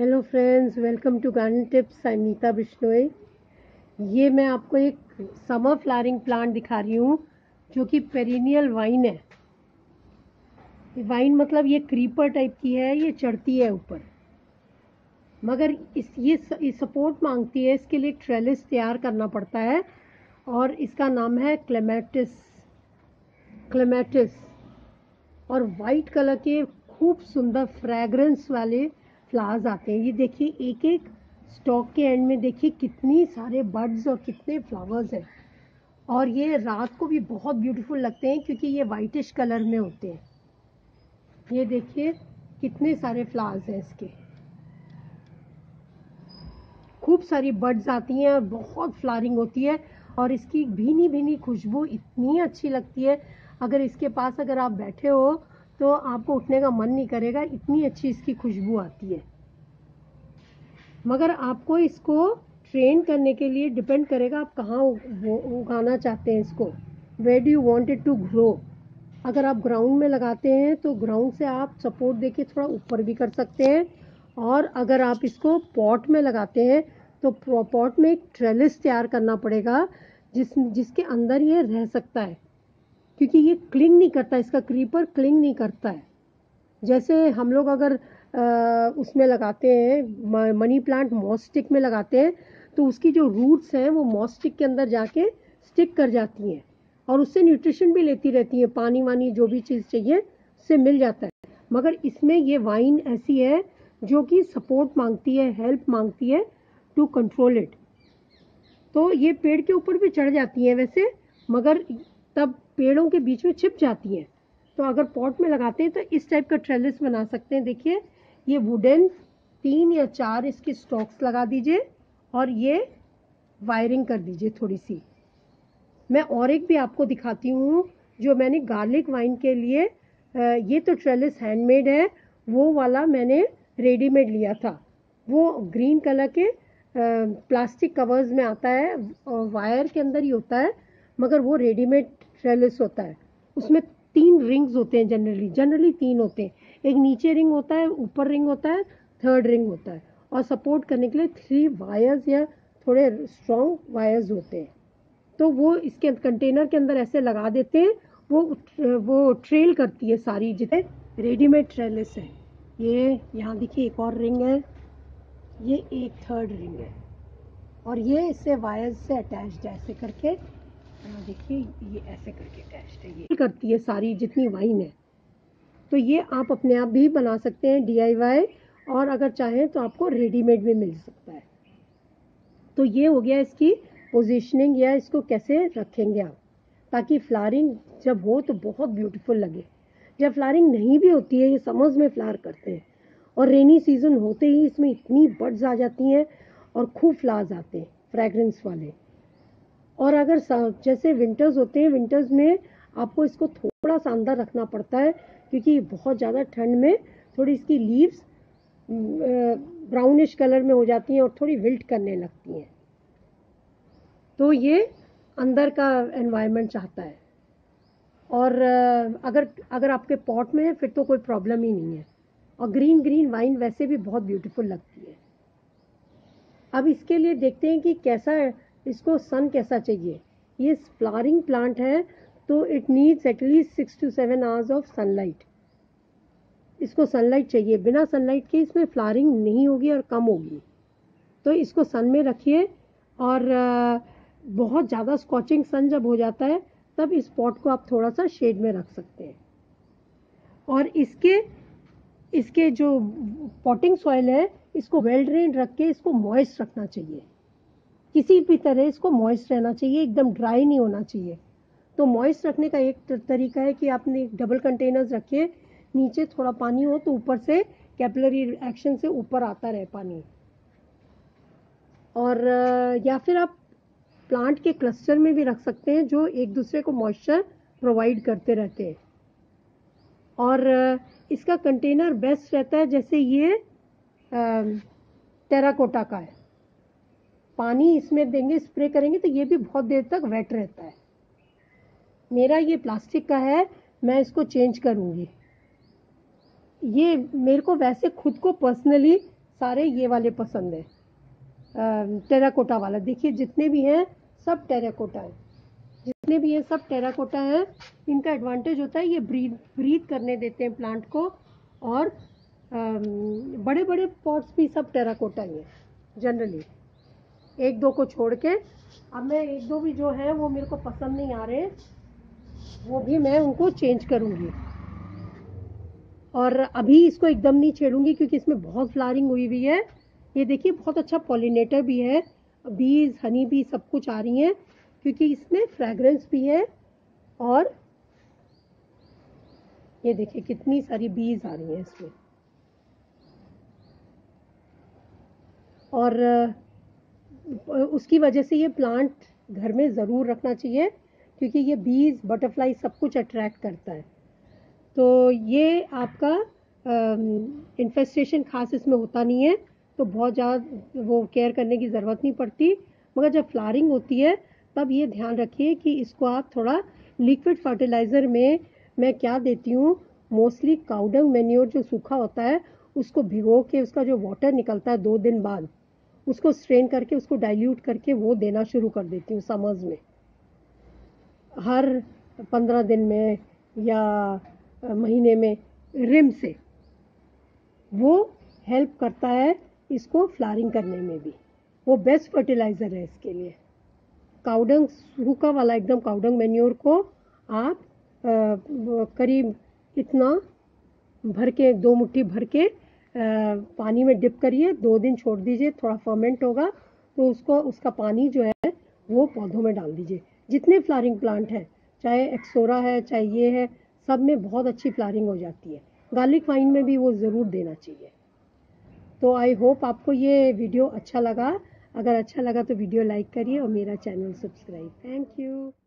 Hello friends, welcome to garden tips. I Nita Bishnoi. ये मैं आपको एक समर फ्लावरिंग प्लांट दिखा रही हूँ जो कि पेरिनियल वाइन है। वाइन मतलब ये क्रीपर टाइप की है, ये चढ़ती है ऊपर, मगर ये सपोर्ट मांगती है। इसके लिए एक ट्रेलिस तैयार करना पड़ता है और इसका नाम है क्लेमेटिस। और वाइट कलर के खूब सुंदर फ्रेग्रेंस वाले फ्लावर्स आते हैं। ये देखिए, एक एक स्टॉक के एंड में देखिए कितनी सारे बड्स और कितने फ्लावर्स हैं। और ये रात को भी बहुत ब्यूटीफुल लगते हैं क्योंकि ये वाइटिश कलर में होते हैं। ये देखिए कितने सारे फ्लावर्स हैं इसके, खूब सारी बड्स आती हैं और बहुत फ्लावरिंग होती है। और इसकी भीनी भीनी खुशबू इतनी अच्छी लगती है, अगर आप बैठे हो तो आपको उठने का मन नहीं करेगा, इतनी अच्छी इसकी खुशबू आती है। मगर आपको इसको ट्रेन करने के लिए डिपेंड करेगा आप कहाँ उगाना चाहते हैं इसको। Where do you want it to grow. अगर आप ग्राउंड में लगाते हैं तो ग्राउंड से आप सपोर्ट देके थोड़ा ऊपर भी कर सकते हैं। और अगर आप इसको पॉट में लगाते हैं तो पॉट में एक ट्रेलिस तैयार करना पड़ेगा जिसके अंदर ये रह सकता है, क्योंकि ये क्लिंग नहीं करता, इसका क्रीपर क्लिंग नहीं करता है। जैसे हम लोग अगर उसमें लगाते हैं, मनी प्लांट मॉस स्टिक में लगाते हैं, तो उसकी जो रूट्स हैं वो मॉस स्टिक के अंदर जाके स्टिक कर जाती हैं और उससे न्यूट्रिशन भी लेती रहती है, पानी वानी जो भी चीज़ चाहिए उससे मिल जाता है। मगर इसमें ये वाइन ऐसी है जो कि सपोर्ट मांगती है, हेल्प मांगती है टू कंट्रोल इट। तो ये पेड़ के ऊपर भी चढ़ जाती है वैसे, मगर तब पेड़ों के बीच में छिप जाती है। तो अगर पॉट में लगाते हैं तो इस टाइप का ट्रेलिस बना सकते हैं। देखिए, ये वुडन 3 या 4 इसकी स्टॉक्स लगा दीजिए और ये वायरिंग कर दीजिए थोड़ी सी। मैं और एक भी आपको दिखाती हूँ जो मैंने गार्लिक वाइन के लिए, ये तो ट्रेलिस हैंडमेड है, वो वाला मैंने रेडीमेड लिया था। वो ग्रीन कलर के प्लास्टिक कवर्स में आता है और वायर के अंदर ही होता है, मगर वो रेडीमेड ट्रेलिस होता है। उसमें 3 रिंग्स होते हैं, जनरली 3 होते हैं। एक नीचे रिंग होता है, ऊपर रिंग होता है, थर्ड रिंग होता है, और सपोर्ट करने के लिए 3 वायर्स या थोड़े स्ट्रॉन्ग वायर्स होते हैं। तो वो इसके कंटेनर के अंदर ऐसे लगा देते हैं, वो ट्रेल करती है सारी जितने रेडीमेड ट्रेलिस है। ये यहाँ देखिए एक और रिंग है, ये एक थर्ड रिंग है, और ये इससे वायर्स से अटैच्ड है ऐसे करके। देखिए ये ऐसे करके अटैच्ड है, ये करती है सारी जितनी वाइन है। तो ये आप अपने आप भी बना सकते हैं DIY, और अगर चाहें तो आपको रेडीमेड भी मिल सकता है। तो ये हो गया इसकी पोजीशनिंग, या इसको कैसे रखेंगे आप ताकि फ्लावरिंग जब हो तो बहुत ब्यूटीफुल लगे। जब फ्लावरिंग नहीं भी होती है, ये समर्स में फ्लावर करते हैं, और रेनी सीजन होते ही इसमें इतनी बड्स आ जाती हैं और खूब फ्लावर्स आते हैं फ्रेग्रेंस वाले। और अगर जैसे विंटर्स होते हैं, विंटर्स में आपको इसको थोड़ा सा अंदर रखना पड़ता है क्योंकि बहुत ज़्यादा ठंड में थोड़ी इसकी लीव्स ब्राउनिश कलर में हो जाती हैं और थोड़ी विल्ट करने लगती हैं। तो ये अंदर का एनवायरनमेंट चाहता है। और अगर आपके पॉट में है फिर तो कोई प्रॉब्लम ही नहीं है। और ग्रीन वाइन वैसे भी बहुत ब्यूटीफुल लगती है। अब इसके लिए देखते हैं कि कैसा इसको सन कैसा चाहिए। ये फ्लावरिंग प्लांट है तो it needs at least 6 to 7 hours of sunlight. इसको सनलाइट चाहिए, बिना सनलाइट के इसमें फ्लावरिंग नहीं होगी और कम होगी। तो इसको सन में रखिए, और बहुत ज़्यादा स्कॉचिंग सन जब हो जाता है तब इस पॉट को आप थोड़ा सा शेड में रख सकते हैं। और इसके जो पॉटिंग सॉइल है इसको वेल ड्रेन रख के इसको मॉइस्ट रखना चाहिए। किसी भी तरह इसको मॉइस्ट रहना चाहिए, एकदम ड्राई नहीं होना चाहिए। तो मॉइस्ट रखने का एक तरीका है कि आपने डबल कंटेनर्स रखिए, नीचे थोड़ा पानी हो तो ऊपर से कैपिलरी एक्शन से ऊपर आता रहे पानी। और या फिर आप प्लांट के क्लस्टर में भी रख सकते हैं जो एक दूसरे को मॉइस्चर प्रोवाइड करते रहते हैं। और इसका कंटेनर बेस्ट रहता है, जैसे ये टेराकोटा का है, पानी इसमें देंगे, स्प्रे करेंगे तो ये भी बहुत देर तक वेट रहता है। मेरा ये प्लास्टिक का है, मैं इसको चेंज करूँगी। ये मेरे को वैसे खुद को पर्सनली सारे ये वाले पसंद है, टेराकोटा वाला। देखिए जितने भी हैं सब टेराकोटा है, जितने भी हैं सब टेराकोटा हैं। इनका एडवांटेज होता है ये ब्रीथ करने देते हैं प्लांट को, और बड़े बड़े पॉट्स भी सब टेराकोटा ही हैं जनरली, एक दो को छोड़ के। अब मैं एक दो भी जो है वो मेरे को पसंद नहीं आ रहे, वो भी मैं उनको चेंज करूँगी। और अभी इसको एकदम नहीं छेड़ूंगी क्योंकि इसमें बहुत फ्लावरिंग हुई हुई है। ये देखिए बहुत अच्छा पॉलिनेटर भी है, बीज हनी भी सब कुछ आ रही हैं क्योंकि इसमें फ्रेग्रेंस भी है। और ये देखिए कितनी सारी बीज आ रही हैं इसमें। और उसकी वजह से ये प्लांट घर में ज़रूर रखना चाहिए क्योंकि ये बीज बटरफ्लाई सब कुछ अट्रैक्ट करता है। तो ये आपका इन्फेस्टेशन खास इसमें होता नहीं है, तो बहुत ज़्यादा वो केयर करने की ज़रूरत नहीं पड़ती। मगर जब फ्लावरिंग होती है तब ये ध्यान रखिए कि इसको आप थोड़ा लिक्विड फर्टिलाइज़र में, मैं क्या देती हूँ मोस्टली काउडंग मैन्योर जो सूखा होता है उसको भिगो के उसका जो वाटर निकलता है 2 दिन बाद उसको स्ट्रेन करके उसको डाइल्यूट करके वो देना शुरू कर देती हूँ समर्स में, हर 15 दिन में या महीने में रिम से। वो हेल्प करता है इसको फ्लावरिंग करने में भी, वो बेस्ट फर्टिलाइज़र है इसके लिए। काउडंग सूखा वाला एकदम काउडंग मैन्योर को आप करीब इतना भर के 2 मुट्ठी भर के पानी में डिप करिए, 2 दिन छोड़ दीजिए, थोड़ा फर्मेंट होगा तो उसको उसका पानी जो है वो पौधों में डाल दीजिए। जितने फ्लावरिंग प्लांट हैं, चाहे एक्सोरा है चाहे ये है, सब में बहुत अच्छी फ्लावरिंग हो जाती है। गार्लिक वाइन में भी वो ज़रूर देना चाहिए। तो आई होप आपको ये वीडियो अच्छा लगा। अगर अच्छा लगा तो वीडियो लाइक करिए और मेरा चैनल सब्सक्राइब। Thank you.